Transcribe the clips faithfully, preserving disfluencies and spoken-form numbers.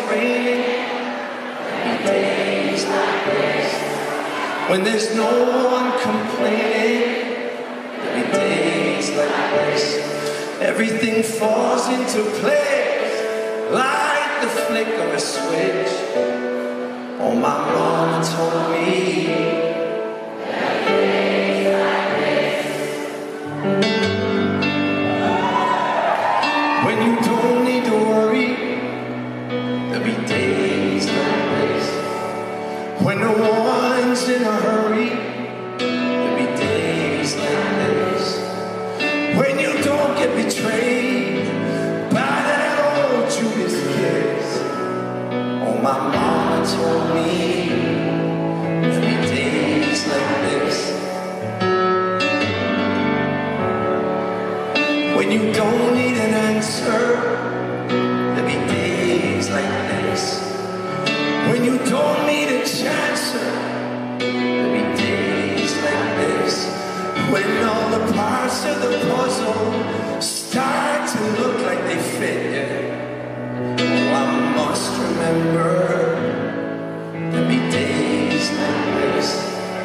raining. There'll be days like this. When there's no one complaining. There'll be days like this. Everything falls into place like the flick of a switch. Oh, my mama told me. When you don't need to worry, there'll be days like this. When no one's in a hurry, there'll be days like this. When you don't get betrayed by that old Judas kiss. Oh, my mama told me there'll be days like this. When you don't need an answer, there'll be days like this. When you don't need a chance, there'll be days like this. When all the parts of the puzzle start to look like they fit, yeah. Oh, I must remember there'll be days like this.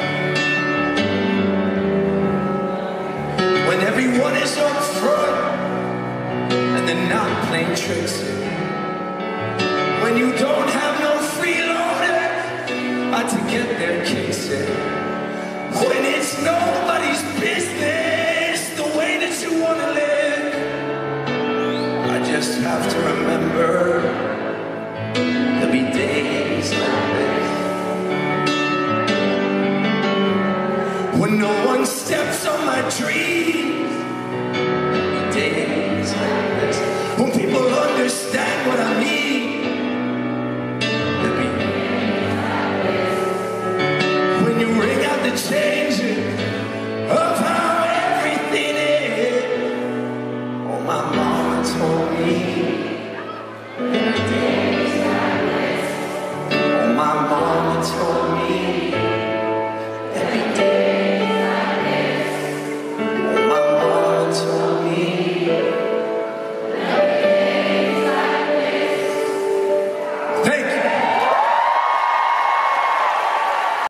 When everyone is up front and they're not playing tricks. When you don't have no freeloader uh, to get their kicks in. When it's nobody's business the way that you want to live. I just have to remember there'll be days like this. When no one steps on my dream.